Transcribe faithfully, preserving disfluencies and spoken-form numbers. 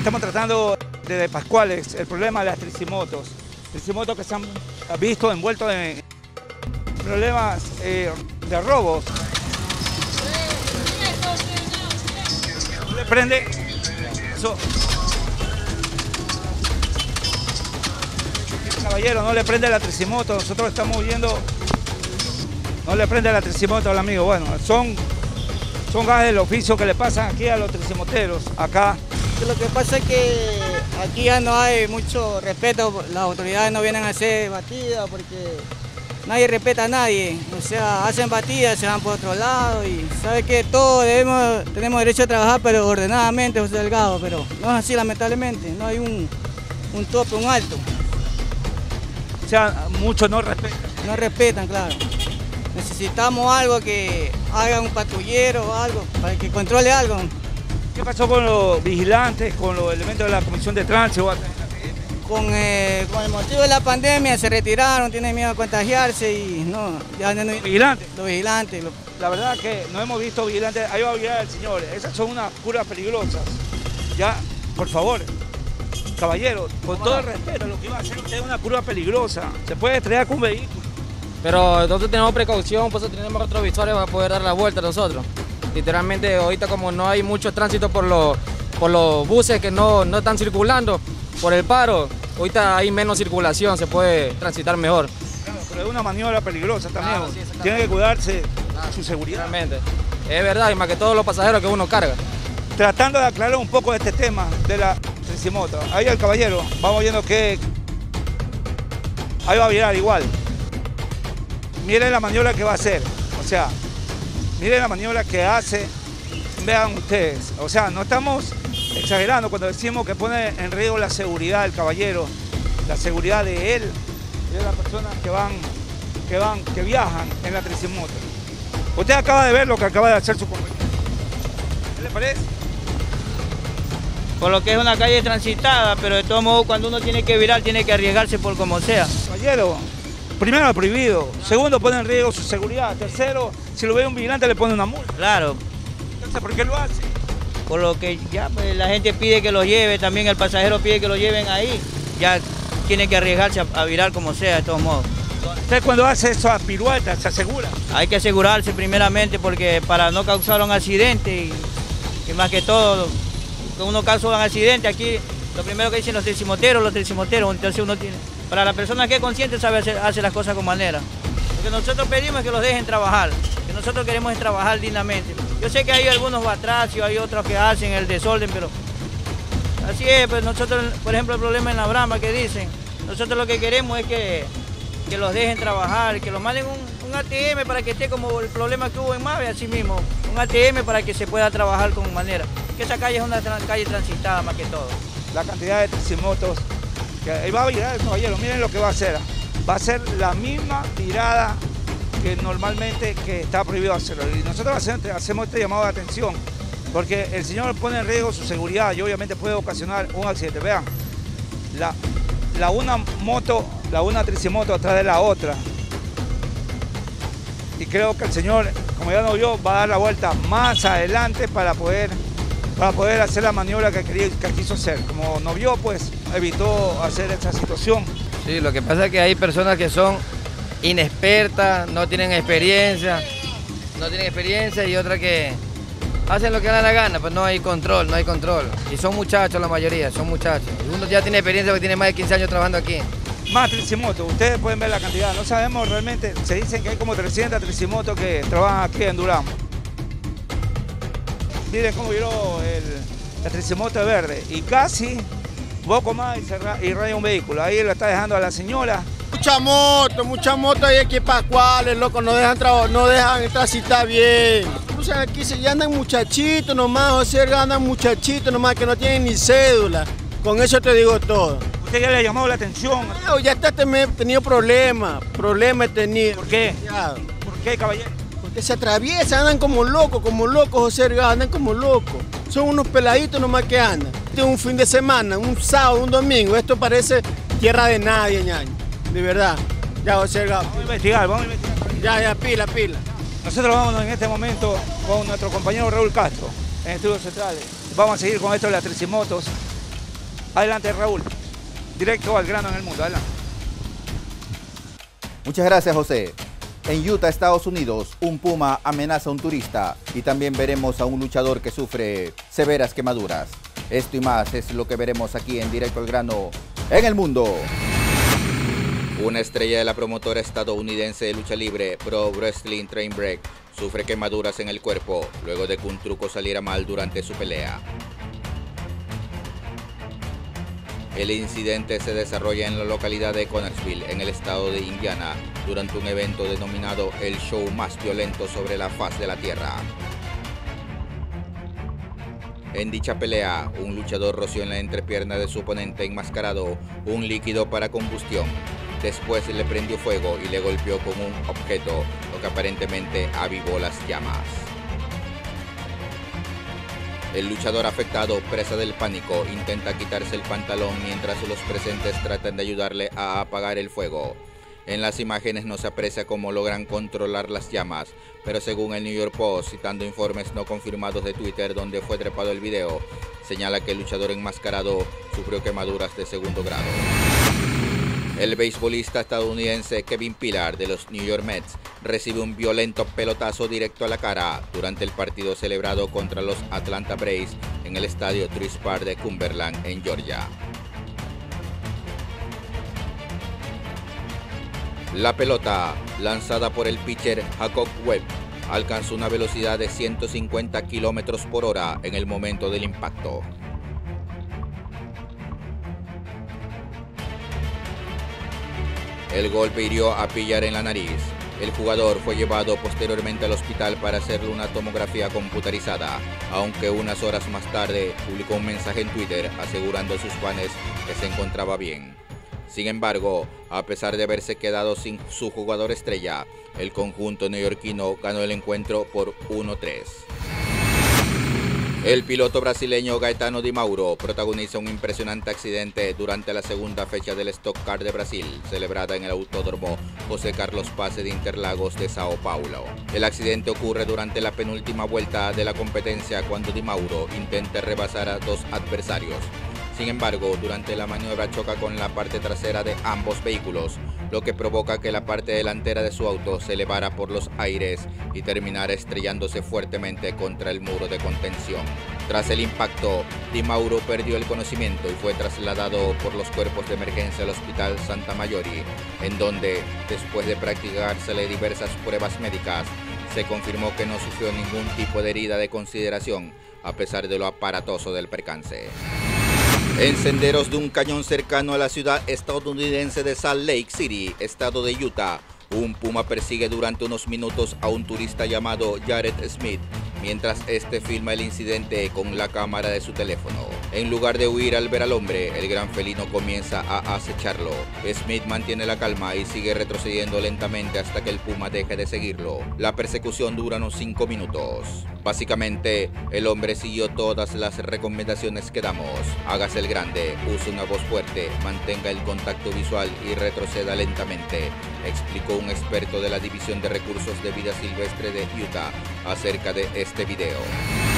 estamos tratando desde Pascuales el problema de las tricimotos. Tricimotos que se han visto envueltos en problemas eh, de robos. ¿No le prende? Eso. Caballero, no le prende la tricimoto, nosotros estamos viendo. No le prende la tricimoto al amigo. Bueno, son, son gajes del oficio que le pasan aquí a los tricimoteros, acá. Lo que pasa es que aquí ya no hay mucho respeto, las autoridades no vienen a hacer batidas porque nadie respeta a nadie, o sea, hacen batidas, se van por otro lado y sabe que todos debemos, tenemos derecho a trabajar, pero ordenadamente, José Delgado, pero no es así lamentablemente, no hay un, un tope, un alto. O sea, muchos no respetan. No respetan, claro. Necesitamos algo que haga un patrullero o algo, para que controle algo. ¿Qué pasó con los vigilantes, con los elementos de la Comisión de Tránsito? Con, eh, con el motivo de la pandemia se retiraron, tienen miedo a contagiarse y no, ya no... ¿Los vigilantes? Los vigilantes. Los... La verdad que no hemos visto vigilantes, ahí va a vigilar el señor, esas son unas curas peligrosas. Ya, por favor, caballero, con todo el respeto, lo que iba a hacer usted es una curva peligrosa, se puede estrellar con un vehículo. Pero nosotros tenemos precaución, por eso tenemos retrovisores para poder dar la vuelta a nosotros. Literalmente ahorita como no hay mucho tránsito por los, por los buses que no, no están circulando, por el paro, ahorita hay menos circulación, se puede transitar mejor. Claro, pero es una maniobra peligrosa también, Claro, sí, tiene que cuidarse claro, su seguridad. Realmente, es verdad, y más que todos los pasajeros que uno carga. Tratando de aclarar un poco este tema de la tricimoto, ahí el caballero, vamos viendo que ahí va a virar igual. Miren la maniobra que va a hacer, o sea, miren la maniobra que hace, vean ustedes, o sea, no estamos exagerando cuando decimos que pone en riesgo la seguridad del caballero, la seguridad de él y de las personas que van, que van, que viajan en la tricimoto. Usted acaba de ver lo que acaba de hacer su compañero. ¿Qué le parece? Por lo que es una calle transitada, pero de todos modos cuando uno tiene que virar tiene que arriesgarse por como sea. Caballero, primero lo prohibido, segundo pone en riesgo su seguridad, tercero, si lo ve un vigilante le pone una multa. Claro. Entonces, ¿por qué lo hace? Por lo que ya pues, la gente pide que lo lleve, también el pasajero pide que lo lleven ahí, ya tiene que arriesgarse a, a virar como sea, de todos modos. Usted cuando hace eso a piruetas, ¿se asegura? Hay que asegurarse primeramente porque para no causar un accidente y, y más que todo, que uno causa un accidente aquí, lo primero que dicen los tricimoteros, los tricimoteros, entonces uno tiene... Para la persona que es consciente sabe hacer, hace las cosas con manera. Lo que nosotros pedimos es que los dejen trabajar, que nosotros queremos es trabajar dignamente. Yo sé que hay algunos batracios, hay otros que hacen el desorden, pero así es, pues nosotros, por ejemplo, el problema en la Brama que dicen, nosotros lo que queremos es que, que los dejen trabajar, que los manden un, un A T M para que esté como el problema que hubo en Mave, así mismo, un A T M para que se pueda trabajar con manera. Que esa calle es una tra calle transitada más que todo. La cantidad de tricimotos, que ahí va a virar el caballero, miren lo que va a hacer. Va a ser la misma virada que normalmente que está prohibido hacerlo. Y nosotros hacemos este llamado de atención, porque el señor pone en riesgo su seguridad y obviamente puede ocasionar un accidente. Vean, la, la una moto, la una tricimoto atrás de la otra. Y creo que el señor, como ya no vio, va a dar la vuelta más adelante para poder, para poder hacer la maniobra que, quería, que quiso hacer. Como no vio, pues evitó hacer esa situación. Sí, lo que pasa es que hay personas que son inexpertas, no tienen experiencia, no tienen experiencia y otras que hacen lo que dan la gana, pues no hay control, no hay control. Y son muchachos la mayoría, son muchachos. Uno ya tiene experiencia porque tiene más de quince años trabajando aquí. Más tricimotos, ustedes pueden ver la cantidad, no sabemos realmente, se dicen que hay como trescientas tricimotos que trabajan aquí en Durán. Miren cómo viró el, la tricimoto verde y casi poco más y, cerra, y raya un vehículo. Ahí lo está dejando a la señora. Mucha moto, mucha moto hay aquí en Pascuales, loco, no dejan, no dejan transitar bien. Cruzan aquí, se ya andan muchachitos nomás, José, andan muchachitos nomás que no tienen ni cédula. Con eso te digo todo. ¿Usted ya le ha llamado la atención? No, ya está he tenido problemas, problemas he tenido. ¿Por qué? Ya. ¿Por qué, caballero? Porque se atraviesan, andan como locos, como locos, José, andan como locos. Son unos peladitos nomás que andan. Este es un fin de semana, un sábado, un domingo, esto parece tierra de nadie, ñaño. De verdad. Ya, José. Vamos a investigar, vamos a investigar. Ya, ya, pila, pila. Nosotros vamos en este momento con nuestro compañero Raúl Castro en Estudios Centrales. Vamos a seguir con esto de las tricimotos. Adelante, Raúl. Directo al grano en el mundo. Adelante. Muchas gracias, José. En Utah, Estados Unidos, un puma amenaza a un turista y también veremos a un luchador que sufre severas quemaduras. Esto y más es lo que veremos aquí en Directo al Grano en el mundo. Una estrella de la promotora estadounidense de lucha libre Pro Wrestling Trainwreck sufre quemaduras en el cuerpo luego de que un truco saliera mal durante su pelea. El incidente se desarrolla en la localidad de Connersville, en el estado de Indiana, durante un evento denominado el show más violento sobre la faz de la tierra. En dicha pelea, un luchador roció en la entrepierna de su oponente enmascarado un líquido para combustión. Después le prendió fuego y le golpeó con un objeto, lo que aparentemente avivó las llamas. El luchador afectado, presa del pánico, intenta quitarse el pantalón mientras los presentes tratan de ayudarle a apagar el fuego. En las imágenes no se aprecia cómo logran controlar las llamas, pero según el New York Post, citando informes no confirmados de Twitter donde fue trepado el video, señala que el luchador enmascarado sufrió quemaduras de segundo grado. El beisbolista estadounidense Kevin Pillar de los New York Mets recibe un violento pelotazo directo a la cara durante el partido celebrado contra los Atlanta Braves en el estadio Truist Park de Cumberland, en Georgia. La pelota, lanzada por el pitcher Jacob Webb, alcanzó una velocidad de ciento cincuenta kilómetros por hora en el momento del impacto. El golpe hirió a Pillar en la nariz. El jugador fue llevado posteriormente al hospital para hacerle una tomografía computarizada, aunque unas horas más tarde publicó un mensaje en Twitter asegurando a sus fans que se encontraba bien. Sin embargo, a pesar de haberse quedado sin su jugador estrella, el conjunto neoyorquino ganó el encuentro por uno tres. El piloto brasileño Gaetano Di Mauro protagoniza un impresionante accidente durante la segunda fecha del Stock Car de Brasil, celebrada en el Autódromo José Carlos Paz de Interlagos de Sao Paulo. El accidente ocurre durante la penúltima vuelta de la competencia cuando Di Mauro intenta rebasar a dos adversarios. Sin embargo, durante la maniobra choca con la parte trasera de ambos vehículos, lo que provoca que la parte delantera de su auto se elevara por los aires y terminara estrellándose fuertemente contra el muro de contención. Tras el impacto, Di Mauro perdió el conocimiento y fue trasladado por los cuerpos de emergencia al Hospital Santa Maggiore, en donde, después de practicársele diversas pruebas médicas, se confirmó que no sufrió ningún tipo de herida de consideración, a pesar de lo aparatoso del percance. En senderos de un cañón cercano a la ciudad estadounidense de Salt Lake City, estado de Utah, un puma persigue durante unos minutos a un turista llamado Jared Smith, mientras este filma el incidente con la cámara de su teléfono. En lugar de huir al ver al hombre, el gran felino comienza a acecharlo. Smith mantiene la calma y sigue retrocediendo lentamente hasta que el puma deje de seguirlo. La persecución dura unos cinco minutos. Básicamente, el hombre siguió todas las recomendaciones que damos. Hágase el grande, use una voz fuerte, mantenga el contacto visual y retroceda lentamente, explicó un experto de la División de Recursos de Vida Silvestre de Utah acerca de este video.